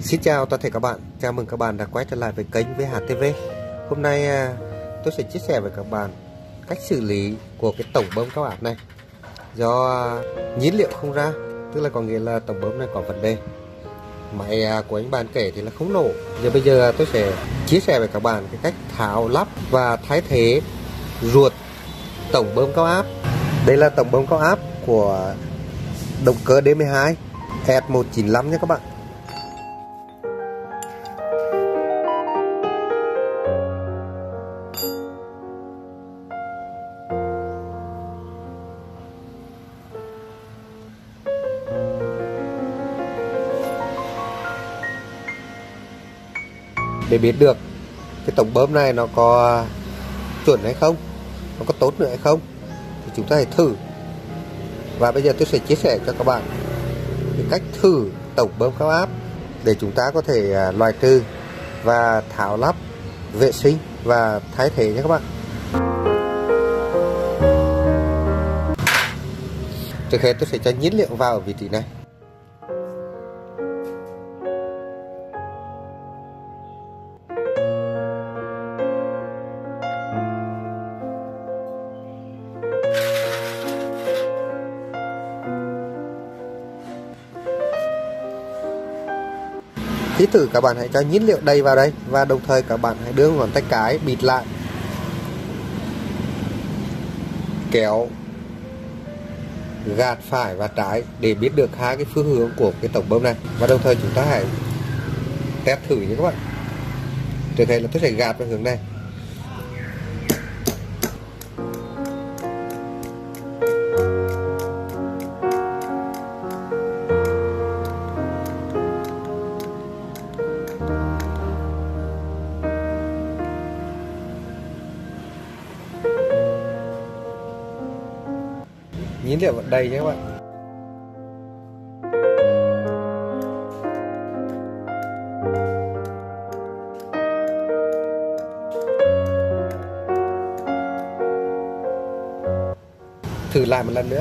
Xin chào toàn thể các bạn, chào mừng các bạn đã quay trở lại với kênh VHTV. Hôm nay tôi sẽ chia sẻ với các bạn cách xử lý của cái tổng bơm cao áp này. Do nhiên liệu không ra, tức là có nghĩa là tổng bơm này có vấn đề. Máy của anh bạn kể thì là không nổ. Bây giờ tôi sẽ chia sẻ với các bạn cái cách tháo lắp và thay thế ruột tổng bơm cao áp. Đây là tổng bơm cao áp của động cơ D12 S195 nha các bạn. Để biết được cái tổng bơm này nó có chuẩn hay không, nó có tốt nữa hay không thì chúng ta hãy thử. Và bây giờ tôi sẽ chia sẻ cho các bạn cái cách thử tổng bơm cao áp để chúng ta có thể loại trừ và tháo lắp, vệ sinh và thay thế nhé các bạn. Trước hết tôi sẽ cho nhiên liệu vào ở vị trí này. Khi thử các bạn hãy cho nhiên liệu đầy vào đây và đồng thời các bạn hãy đưa ngón tay cái bịt lại, kéo gạt phải và trái để biết được hai cái phương hướng của cái tổng bơm này. Và đồng thời chúng ta hãy test thử nhé các bạn. Trước hết là tôi sẽ gạt vào hướng này. Nhiên liệu vẫn đầy nhé các bạn. Thử lại một lần nữa.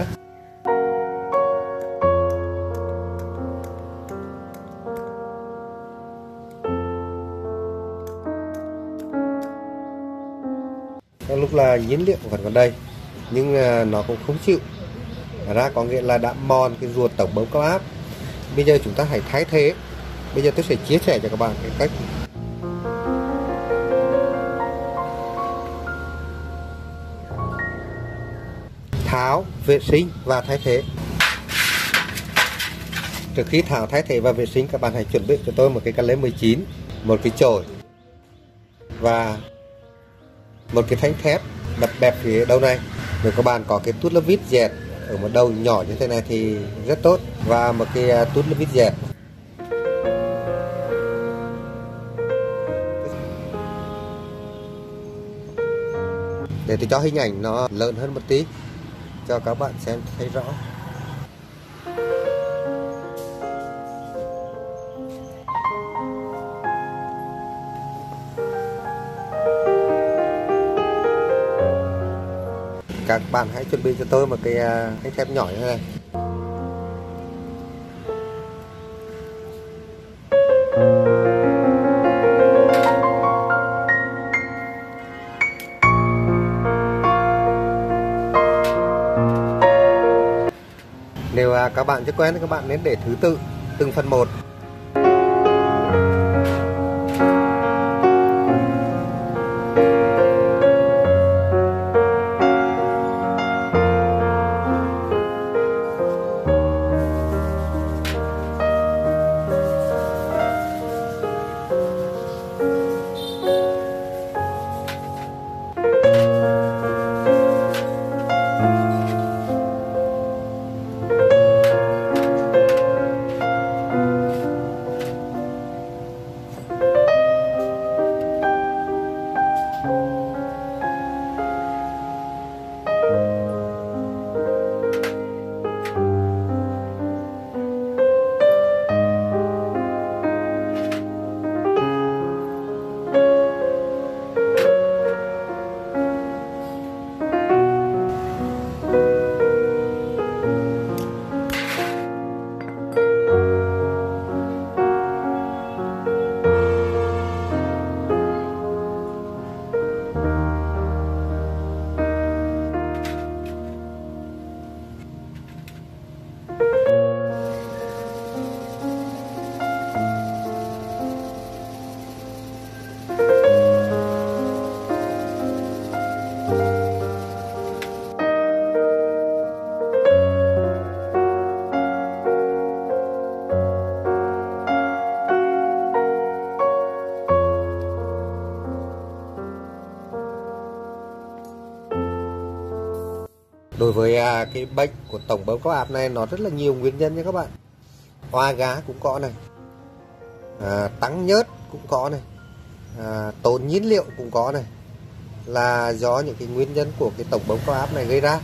Trong lúc là nhiên liệu vẫn còn đây nhưng nó cũng không chịu ra, có nghĩa là đã mòn cái ruột tổng bơm cao áp. Bây giờ chúng ta hãy thay thế. Bây giờ tôi sẽ chia sẻ cho các bạn cái cách tháo, vệ sinh và thay thế. Trước khi tháo, thay thế và vệ sinh, các bạn hãy chuẩn bị cho tôi một cái cà lê 19, một cái chổi và một cái thanh thép đập bẹp phía đầu này. Nếu các bạn có cái tút lơ vít dẹt ở một đầu nhỏ như thế này thì rất tốt, và một cái tút lơ vít dẹt. Để tôi cho hình ảnh nó lớn hơn một tí cho các bạn xem thấy rõ. Các bạn hãy chuẩn bị cho tôi một cái thanh thép nhỏ như thế này. Nếu các bạn chưa quen thì các bạn nên để thứ tự từng phần một. với cái bệnh của tổng bơm cao áp này nó rất là nhiều nguyên nhân nha các bạn. Hoa gá cũng có này, tăng nhớt cũng có này, tốn nhiên liệu cũng có này, là do những cái nguyên nhân của cái tổng bơm cao áp này gây ra.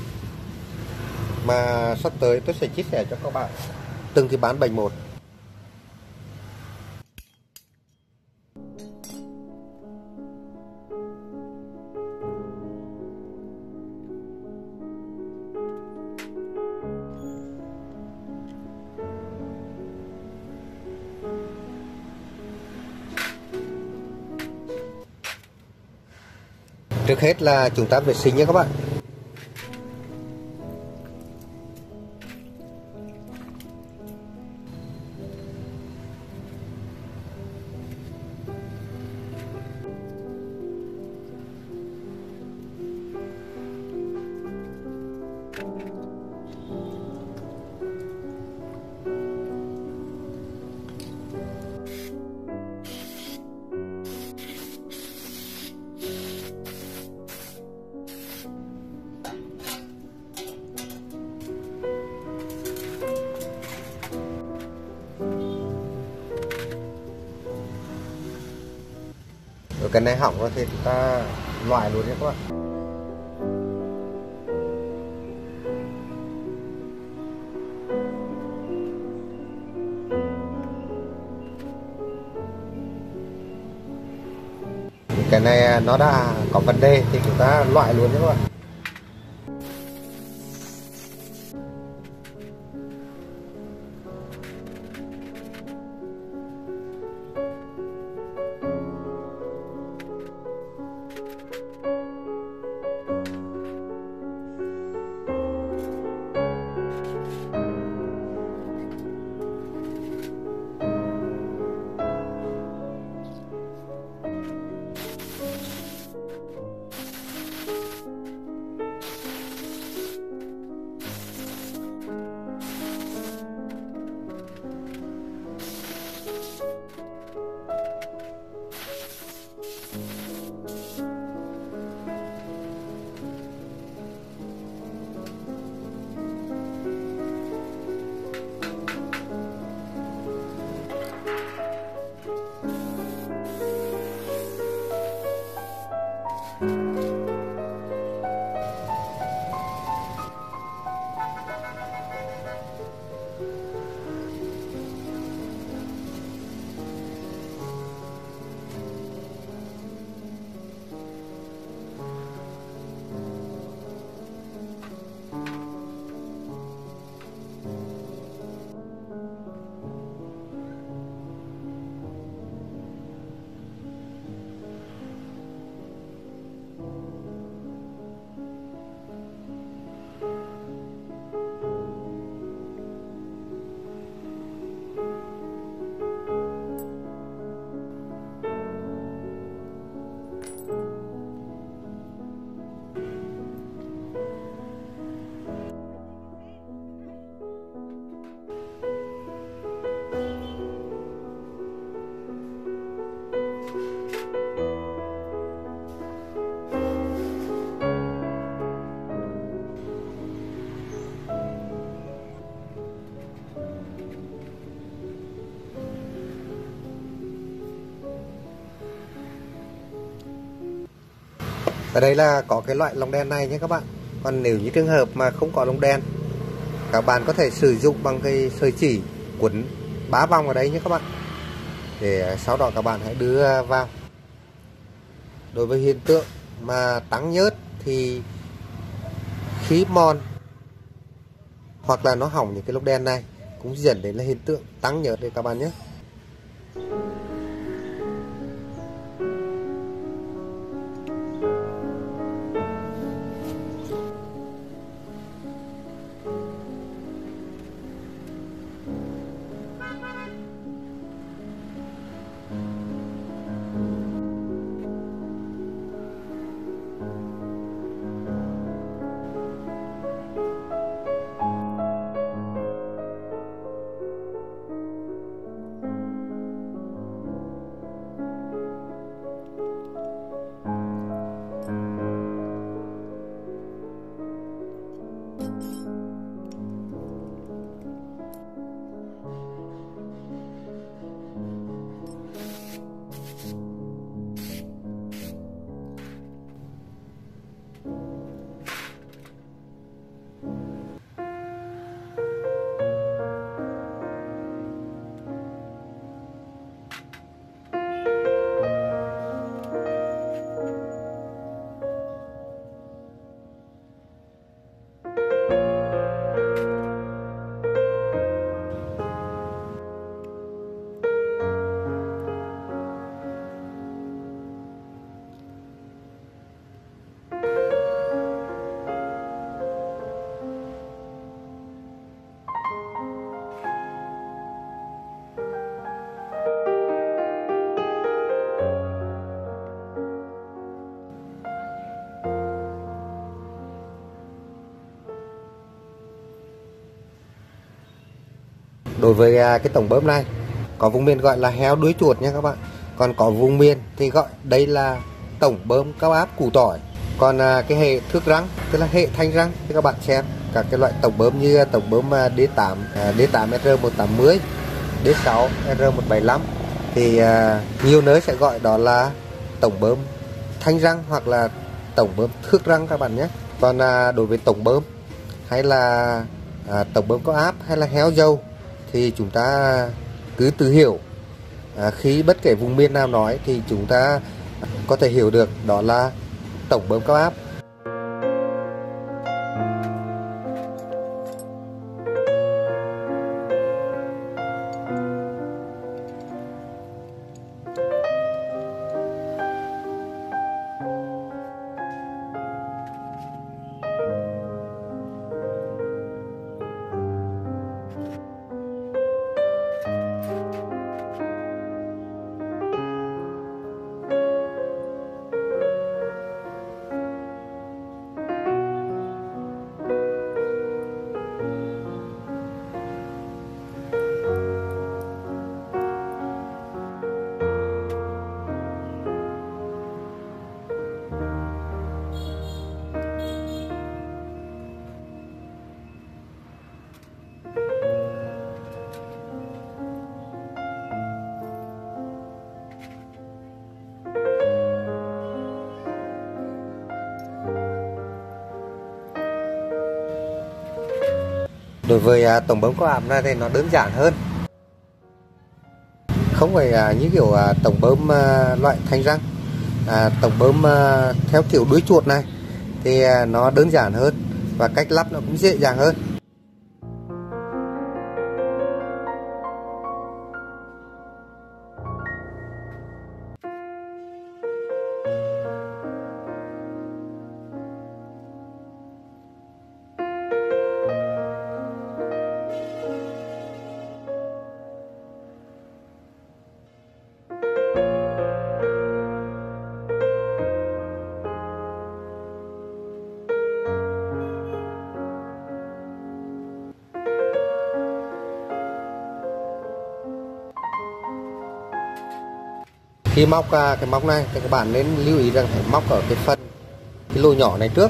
Mà sắp tới tôi sẽ chia sẻ cho các bạn từng cái bán bệnh một. Trước hết là chúng ta vệ sinh nha các bạn. Rồi cái này hỏng rồi thì chúng ta loại luôn nhé các bạn. Cái này nó đã có vấn đề thì chúng ta loại luôn nhé các bạn. Ở đây là có cái loại lồng đèn này nhé các bạn. Còn nếu như trường hợp mà không có lồng đèn, các bạn có thể sử dụng bằng cái sợi chỉ quấn 3 vòng ở đây nhé các bạn, để sau đó các bạn hãy đưa vào. Đối với hiện tượng mà tăng nhớt thì khí mòn hoặc là nó hỏng những cái lồng đèn này cũng dẫn đến là hiện tượng tăng nhớt đấy các bạn nhé. Đối với cái tổng bơm này, có vùng miền gọi là heo đuôi chuột nha các bạn. Còn có vùng miền thì gọi đây là tổng bơm cao áp củ tỏi. Còn cái hệ thước răng, tức là hệ thanh răng, thì các bạn xem các cái loại tổng bơm như tổng bơm D8, D8R180, D6, R175 thì nhiều nơi sẽ gọi đó là tổng bơm thanh răng hoặc là tổng bơm thước răng các bạn nhé. Còn đối với tổng bơm hay là tổng bơm cao áp hay là heo dâu thì chúng ta cứ tự hiểu, khi bất kể vùng miền nào nói thì chúng ta có thể hiểu được đó là tổng bơm cao áp. Đối với tổng bơm cao áp này thì nó đơn giản hơn, không phải như kiểu tổng bơm loại thanh răng. Tổng bơm theo kiểu đuôi chuột này thì nó đơn giản hơn và cách lắp nó cũng dễ dàng hơn. Khi móc cái móc này thì các bạn nên lưu ý rằng phải móc ở cái phần cái lỗ nhỏ này trước.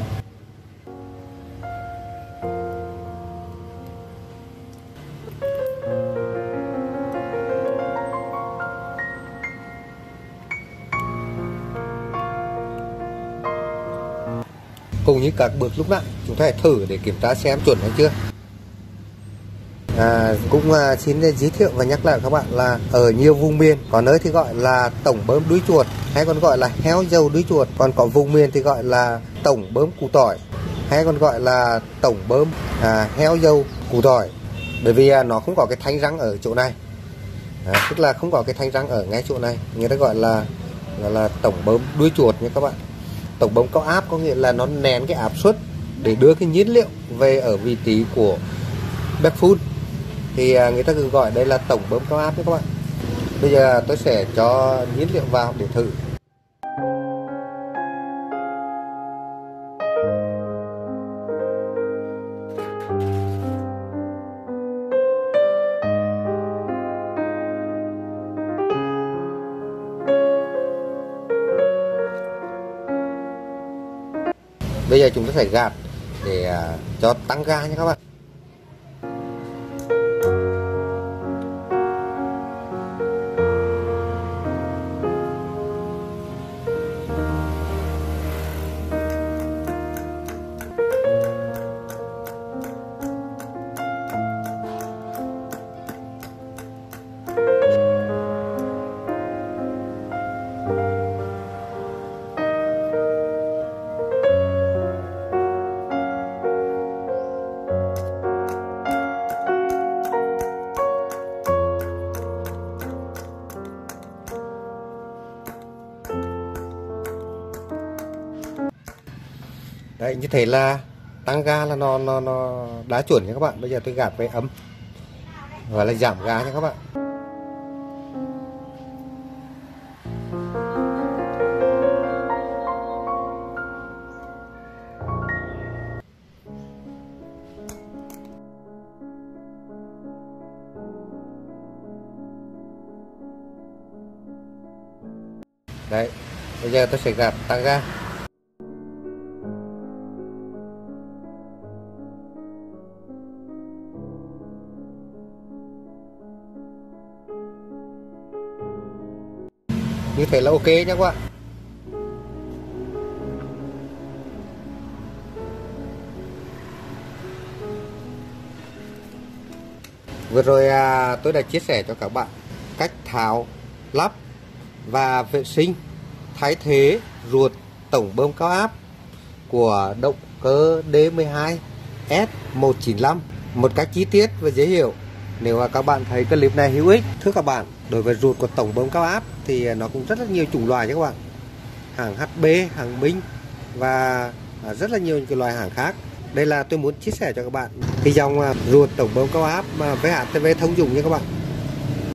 Cùng như các bước lúc nãy, chúng ta hãy thử để kiểm tra xem chuẩn hay chưa. Cũng xin giới thiệu và nhắc lại các bạn là ở nhiều vùng miền có nơi thì gọi là tổng bơm đuôi chuột hay còn gọi là heo dâu đuôi chuột, còn có vùng miền thì gọi là tổng bơm củ tỏi hay còn gọi là tổng bơm heo dâu củ tỏi, bởi vì nó không có cái thanh răng ở chỗ này, tức là không có cái thanh răng ở ngay chỗ này, người ta gọi là tổng bơm đuôi chuột nha các bạn. Tổng bơm cao áp có nghĩa là nó nén cái áp suất để đưa cái nhiên liệu về ở vị trí của bếp phun, thì người ta cứ gọi đây là tổng bơm cao áp nhé các bạn. Bây giờ tôi sẽ cho nhiên liệu vào để thử. Bây giờ chúng ta sẽ gạt để cho tăng ga nhé các bạn. Đấy, như thế là tăng ga là nó đã chuẩn nha các bạn. Bây giờ tôi gạt về ấm và là giảm ga nha các bạn. Đấy, bây giờ tôi sẽ gạt tăng ga. Như thế là ok nhé các bạn. Vừa rồi tôi đã chia sẻ cho các bạn cách tháo, lắp và vệ sinh thay thế ruột tổng bơm cao áp của động cơ D12 S195 một cách chi tiết và dễ hiểu. Nếu các bạn thấy clip này hữu ích, thưa các bạn, đối với ruột của tổng bơm cao áp thì nó cũng rất là nhiều chủng loại nhé các bạn. Hàng HB, hàng Minh và rất là nhiều những cái loại hàng khác. Đây là tôi muốn chia sẻ cho các bạn cái dòng ruột tổng bơm cao áp VHTV thông dụng nha các bạn.